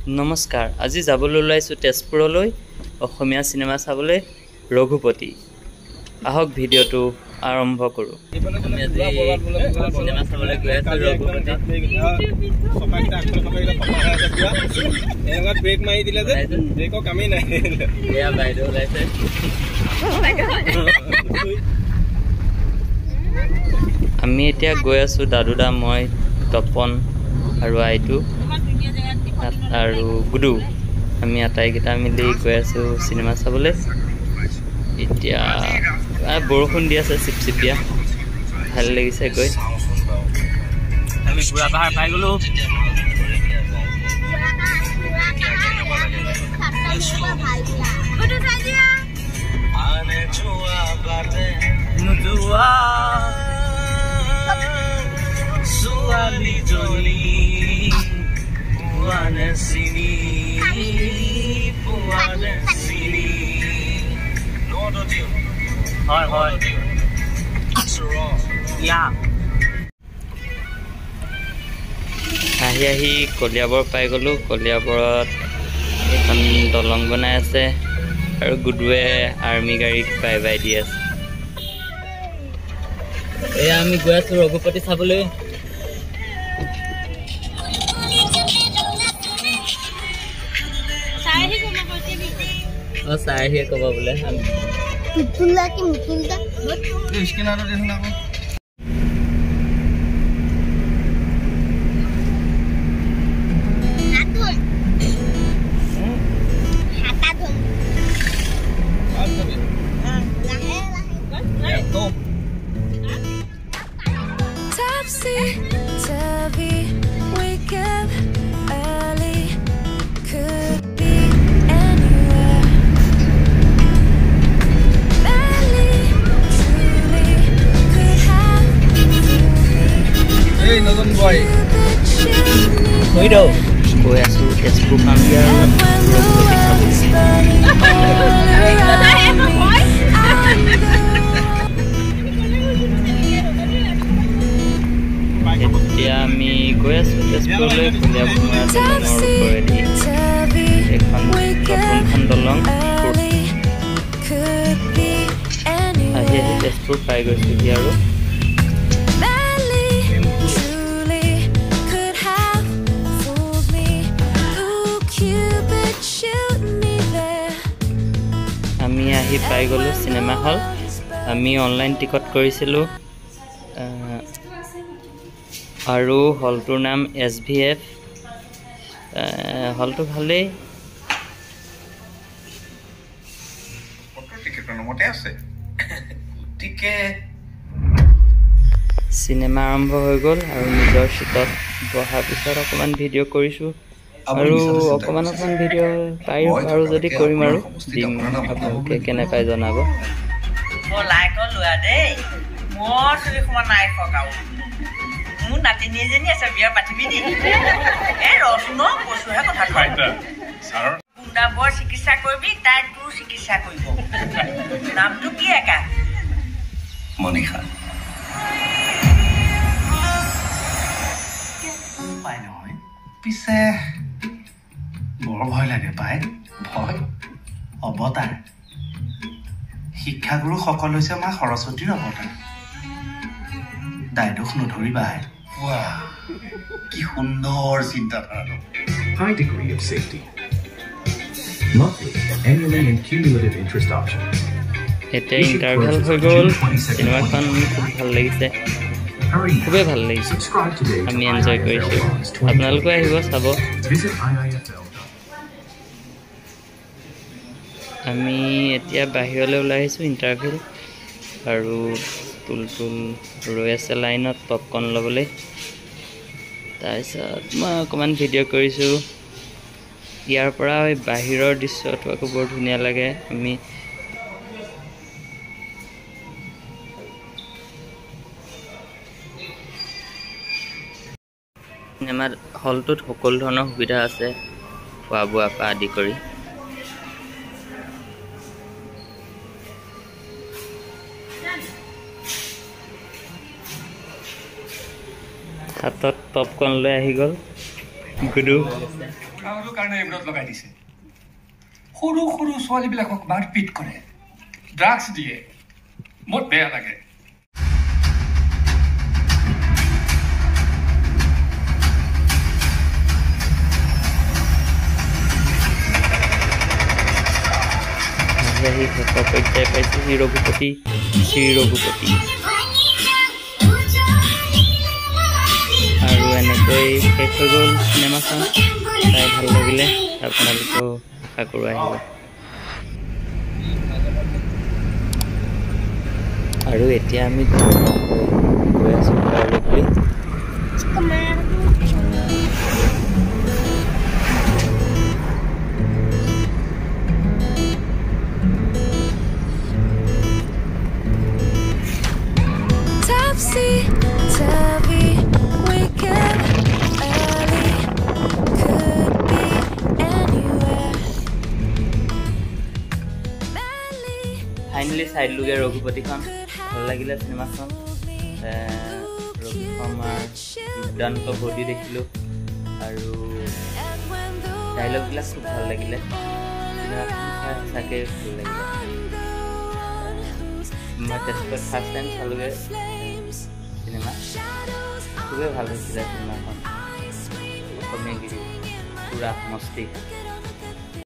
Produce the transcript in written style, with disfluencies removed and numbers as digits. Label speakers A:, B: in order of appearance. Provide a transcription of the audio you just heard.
A: নমস্কাৰ আজি যাবলৈ ওলাইছো তেজপুৰলৈ অসমীয়া সিনেমা চাবলৈ ৰঘুপতি আহক ভিডিওটো আৰম্ভ কৰো আমি আজি সিনেমা চাবলৈ গৈ আছো ৰঘুপতি
B: এঙত ব্ৰেক মাৰি দিলে যে ব্ৰেকৰ কামেই নাই
A: এয়া বাইদেউ ওলাইছে আমি এতিয়া গৈ আছো দাদুদা মই তপন আৰু আইটু আৰু গুডু আমি আটাইকেইটা মিলি গৈ আছো সিনেমা চাবলৈ এতিয়া বৰষুণ দি আছে চিপচিপিয়া ভাল লাগিছে গৈ আমি পুৰা পাহাৰ পাই গলো আহি কলিয়াবৰ পাই গলো কলিয়াবৰত এখন দলং বনাই আছে আৰু গুডুৱে আৰ্মি গাড়ীক বাই বাই দি আছে এয়া আমি গৈ আছো ৰঘুপতি চাবলৈ চাহি কব বোলে গৈ আছো তেজপুৰ কামিয়া এতিয়া আমি গৈ আছো তেজপুৰলৈ এখন নতুনখন দলং আহি তেজপুৰ পাই গৈছোহি আৰু আমি আহি পাই গলো সিনেমা হল আমি অনলাইন টিকট কৰিছিলো আৰু হলটোৰ নাম SVF হলটো ভালেই সিনেমা আৰম্ভ হৈ গ'ল আৰু নিজৰ সিটত বহাৰ পিছত অকমান ভিডিও কৰিছো আৰু অকমান ভিডিও পাৰিম আৰু যদি কৰিম আৰু দিম আপোনালোকে কেনে পাই জনাব
C: লাইক লোৱা দেই মোৰ চুলি সমান নাই ফকাও মোৰ নাতিনী এজনী আছে বিয়া পাতিবি নি এ ৰচুন কৈছোহে কথা গুণ্ডা বৰ চিকিৎসা কৰিবি তাই তোৰ চিকিৎসা কৰিব নামটো কি একা মনিষা পাই নহয় পিছে বৰ ভয় লাগে পাই ভয় অৱতাৰ শিক্ষাগুৰু সকল হৈছে মা সৰস্বতীৰ অৱতাৰ দায়দোষ নধৰিবা কি সুন্দৰ চিন্তাধাৰা
D: high degree of safety monthly annually and cumulative interest option
A: এতিয়া ইন্টাৰভেল হৈ গ'ল সিনেমাখন খুব ভাল লাগিছে খুবেই ভাল লাগিছে আমি এনজয় কৰিছোঁ আপোনালোকে আহিব চাব আমি এতিয়া বাহিৰলৈ ওলাই আহিছোঁ ইণ্টাৰভিউ আৰু তুল ৰৈ আছে লাইনত পপকৰ্ণ ল'বলৈ তাৰপিছত মই অকণমান ভিডিঅ' কৰিছোঁ ইয়াৰ পৰা বাহিৰৰ দৃশ্যটো আকৌ বৰ ধুনীয়া লাগে আমি চিনেমা হলটোত সকলো ধৰণৰ সুবিধা আছে খোৱা বোৱাৰ পৰা আদি কৰি হাতত পপকৰ্ন লৈ আহি গ'ল গুডু
E: ক্ৰাউডৰ কাৰণে এইবোৰত লগাই দিছে সৰু সৰু ছোৱালীবিলাকক মাৰপিট কৰে ড্ৰাগছ দিয়ে বহুত বেয়া লাগে
A: আহি শেষ পৰ্যায় পাইছোঁ শ্ৰী ৰঘুপতি আৰু এনেকৈ শেষ হৈ গ'ল চিনেমাখন চাই ভাল লাগিলে আপোনালোকেও আশা কৰোঁ আহিব আৰু এতিয়া আমি গৈ আছোঁ ঘৰলৈ ফাইনেলি চাই দিলোঁগৈ ৰঘুপতিখন ভাল লাগিলে চিনেমাখন ৰঘুশৰ্মাৰ দুৰ্দান্ত বডি দেখিলোঁ আৰু ডাইলগবিলাক খুব ভাল লাগিলে চিনেমাখন চাই সঁচাকৈ ভাল লাগিলে মই তেজপুৰত ফাৰ্ষ্ট টাইম চালোঁগৈ চিনেমা খুবেই ভাল হৈছিলে চিনেমাখন অসমীয়া গীত পুৰা মস্তি